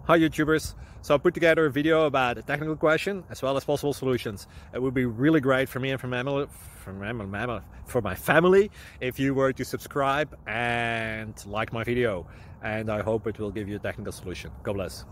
Hi YouTubers. So I put together a video about a technical question as well as possible solutions. It would be really great for me and for my family if you were to subscribe and like my video, and I hope it will give you a technical solution. God bless.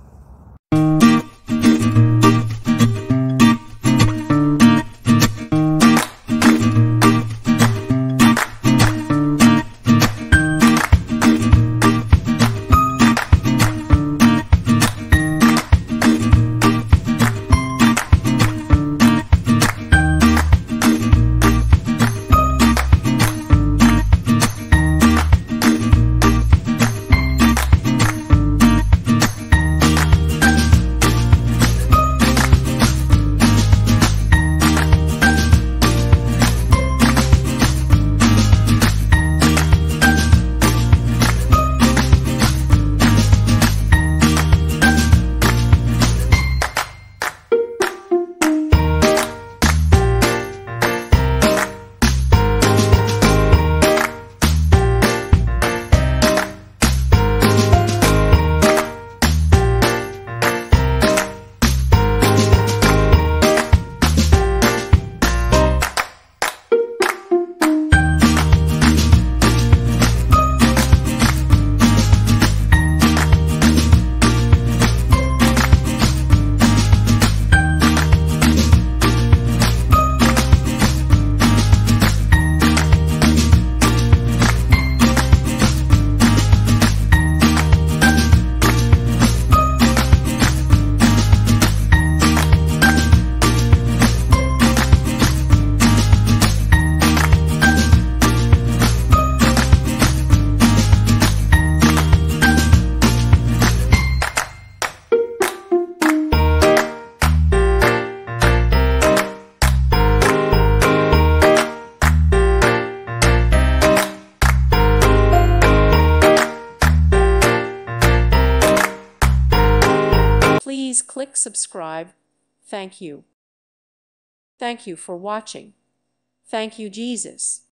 Please click subscribe. Thank you. Thank you for watching. Thank you, Jesus.